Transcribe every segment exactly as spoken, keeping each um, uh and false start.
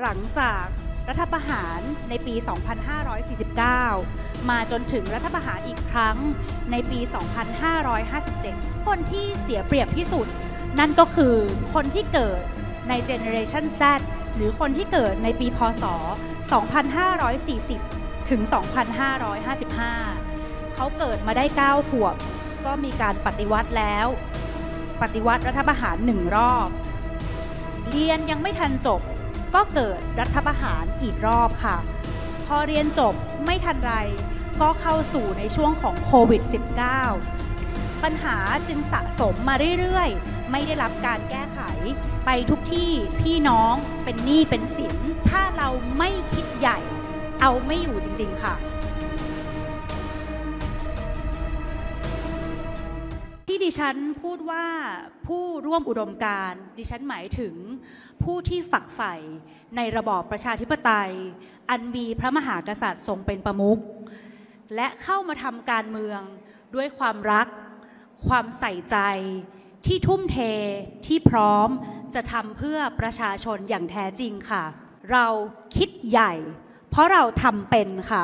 หลังจากรัฐประหารในปี สองพันห้าร้อยสี่สิบเก้า มาจนถึงรัฐประหารอีกครั้งในปี สองพันห้าร้อยห้าสิบเจ็ด คนที่เสียเปรียบที่สุดนั่นก็คือคนที่เกิดใน Generation Z หรือคนที่เกิดในปีพ.ศ. สองพันห้าร้อยสี่สิบ ถึง สองพันห้าร้อยห้าสิบห้า เขาเกิดมาได้เก้าขวบก็มีการปฏิวัติแล้วปฏิวัติรัฐประหารหนึ่งรอบเรียนยังไม่ทันจบก็เกิดรัฐประหารอีกรอบค่ะพอเรียนจบไม่ทันไรก็เข้าสู่ในช่วงของโควิด สิบเก้า ปัญหาจึงสะสมมาเรื่อยๆไม่ได้รับการแก้ไขไปทุกที่พี่น้องเป็นหนี้เป็นสินถ้าเราไม่คิดใหญ่เอาไม่อยู่จริงๆค่ะที่ดิฉันพูดว่าผู้ร่วมอุดมการณ์ดิฉันหมายถึงผู้ที่ฝักใฝ่ในระบอบประชาธิปไตยอันมีพระมหากษัตริย์ทรงเป็นประมุขและเข้ามาทำการเมืองด้วยความรักความใส่ใจที่ทุ่มเทที่พร้อมจะทำเพื่อประชาชนอย่างแท้จริงค่ะเราคิดใหญ่เพราะเราทำเป็นค่ะ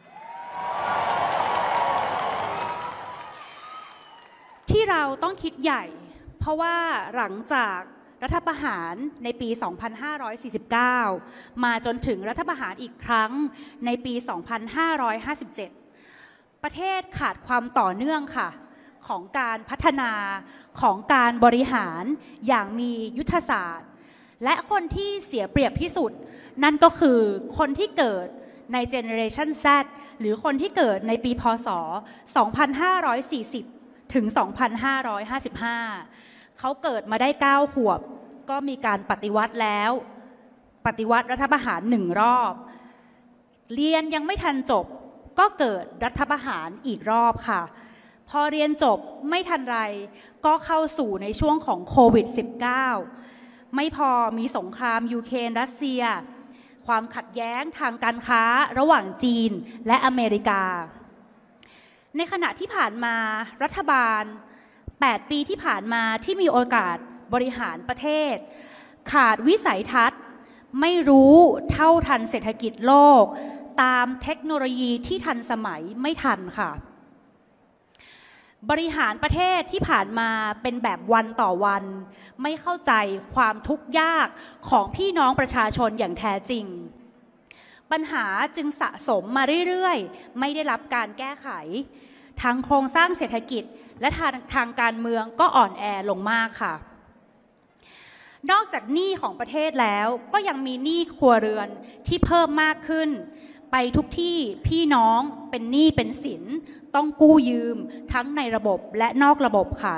ที่เราต้องคิดใหญ่เพราะว่าหลังจากรัฐประหารในปี สองพันห้าร้อยสี่สิบเก้า มาจนถึงรัฐประหารอีกครั้งในปี สองพันห้าร้อยห้าสิบเจ็ด ประเทศขาดความต่อเนื่องค่ะของการพัฒนาของการบริหารอย่างมียุทธศาสตร์และคนที่เสียเปรียบที่สุดนั่นก็คือคนที่เกิดใน Generation Z หรือคนที่เกิดในปีพ.ศ. สองพันห้าร้อยสี่สิบ ถึง สองพันห้าร้อยห้าสิบห้า เขาเกิดมาได้เก้าขวบก็มีการปฏิวัติแล้วปฏิวัติรัฐประหารหนึ่งรอบเรียนยังไม่ทันจบก็เกิดรัฐประหารอีกรอบค่ะพอเรียนจบไม่ทันไรก็เข้าสู่ในช่วงของโควิด สิบเก้า ไม่พอมีสงครามยูเครนรัสเซียความขัดแย้งทางการค้าระหว่างจีนและอเมริกาในขณะที่ผ่านมารัฐบาลแปดปีที่ผ่านมาที่มีโอกาสบริหารประเทศขาดวิสัยทัศน์ไม่รู้เท่าทันเศรษฐกิจโลกตามเทคโนโลยีที่ทันสมัยไม่ทันค่ะบริหารประเทศที่ผ่านมาเป็นแบบวันต่อวันไม่เข้าใจความทุกข์ยากของพี่น้องประชาชนอย่างแท้จริงปัญหาจึงสะสมมาเรื่อยๆไม่ได้รับการแก้ไขทั้งโครงสร้างเศรษฐกิจและทางทางการเมืองก็อ่อนแอลงมากค่ะนอกจากหนี้ของประเทศแล้วก็ยังมีหนี้ครัวเรือนที่เพิ่มมากขึ้นไปทุกที่พี่น้องเป็นหนี้เป็นสินต้องกู้ยืมทั้งในระบบและนอกระบบค่ะ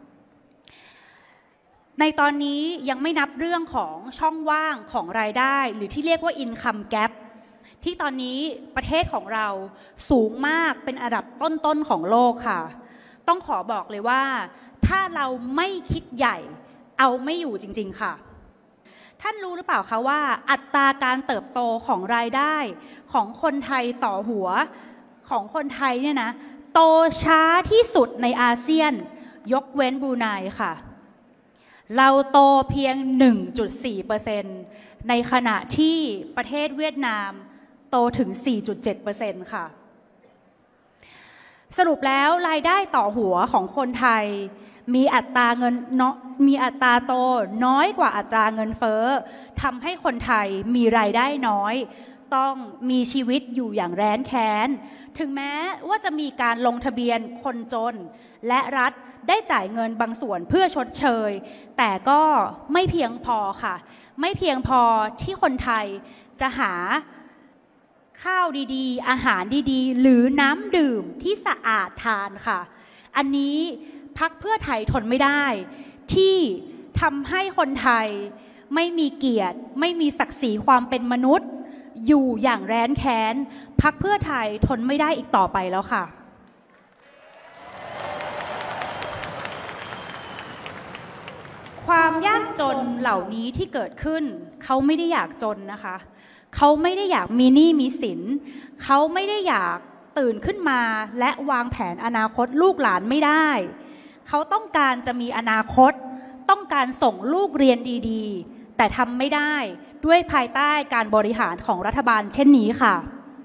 ในตอนนี้ยังไม่นับเรื่องของช่องว่างของรายได้หรือที่เรียกว่า income gap ที่ตอนนี้ประเทศของเราสูงมากเป็นอันดับต้นๆของโลกค่ะต้องขอบอกเลยว่าถ้าเราไม่คิดใหญ่เอาไม่อยู่จริงๆค่ะท่านรู้หรือเปล่าคะว่าอัตราการเติบโตของรายได้ของคนไทยต่อหัวของคนไทยเนี่ยนะโตช้าที่สุดในอาเซียนยกเว้นบรูไนค่ะเราโตเพียง หนึ่งจุดสี่เปอร์เซ็นต์ ในขณะที่ประเทศเวียดนามโตถึง สี่จุดเจ็ดเปอร์เซ็นต์ ค่ะสรุปแล้วรายได้ต่อหัวของคนไทยมีอัตราเงินเนาะมีอัตราโตน้อยกว่าอัตราเงินเฟ้อทำให้คนไทยมีรายได้น้อยต้องมีชีวิตอยู่อย่างแร้นแค้นถึงแม้ว่าจะมีการลงทะเบียนคนจนและรัฐได้จ่ายเงินบางส่วนเพื่อชดเชยแต่ก็ไม่เพียงพอค่ะไม่เพียงพอที่คนไทยจะหาข้าวดีๆอาหารดีๆหรือน้ำดื่มที่สะอาดทานค่ะอันนี้พรรคเพื่อไทยทนไม่ได้ที่ทำให้คนไทยไม่มีเกียรติไม่มีศักดิ์ศรีความเป็นมนุษย์อยู่อย่างแร้นแค้นพรรคเพื่อไทยทนไม่ได้อีกต่อไปแล้วค่ะความยากจนเหล่านี้ที่เกิดขึ้นเขาไม่ได้อยากจนนะคะเขาไม่ได้อยากมีหนี้มีสินเขาไม่ได้อยากตื่นขึ้นมาและวางแผนอนาคตลูกหลานไม่ได้เขาต้องการจะมีอนาคตต้องการส่งลูกเรียนดีๆ แต่แต่ทำไม่ได้ด้วยภายใต้การบริหารของรัฐบาลเช่นนี้ค่ะ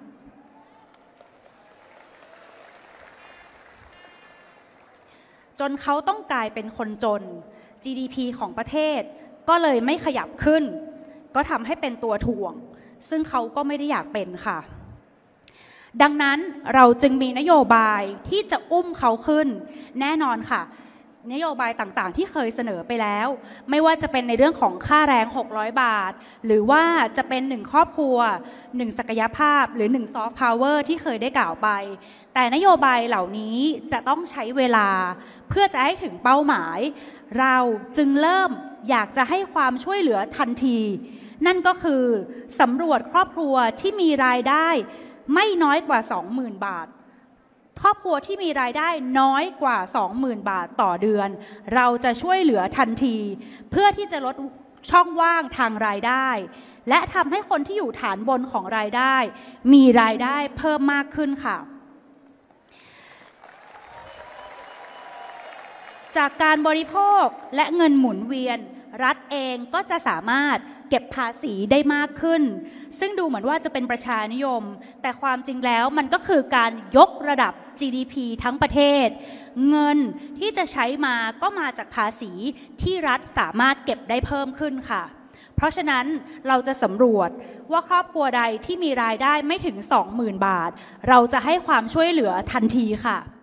จนเขาต้องกลายเป็นคนจน จี ดี พี ของประเทศก็เลยไม่ขยับขึ้นก็ทำให้เป็นตัวถ่วงซึ่งเขาก็ไม่ได้อยากเป็นค่ะดังนั้นเราจึงมีนโยบายที่จะอุ้มเขาขึ้นแน่นอนค่ะนโยบายต่างๆที่เคยเสนอไปแล้วไม่ว่าจะเป็นในเรื่องของค่าแรงหกร้อยบาทหรือว่าจะเป็นหนึ่งครอบครัวหนึ่งศักยภาพหรือหนึ่งซอฟต์พาวเวอร์ที่เคยได้กล่าวไปแต่นโยบายเหล่านี้จะต้องใช้เวลาเพื่อจะให้ถึงเป้าหมายเราจึงเริ่มอยากจะให้ความช่วยเหลือทันทีนั่นก็คือสำรวจครอบครัวที่มีรายได้ไม่น้อยกว่า สองหมื่น บาทครอบครัวที่มีรายได้น้อยกว่า สองหมื่น บาทต่อเดือนเราจะช่วยเหลือทันทีเพื่อที่จะลดช่องว่างทางรายได้และทำให้คนที่อยู่ฐานบนของรายได้มีรายได้เพิ่มมากขึ้นค่ะจากการบริโภคและเงินหมุนเวียนรัฐเองก็จะสามารถเก็บภาษีได้มากขึ้นซึ่งดูเหมือนว่าจะเป็นประชานิยมแต่ความจริงแล้วมันก็คือการยกระดับ จี ดี พี ทั้งประเทศเงินที่จะใช้มาก็มาจากภาษีที่รัฐสามารถเก็บได้เพิ่มขึ้นค่ะเพราะฉะนั้นเราจะสำรวจว่าครอบครัวใดที่มีรายได้ไม่ถึง สองหมื่น บาทเราจะให้ความช่วยเหลือทันทีค่ะ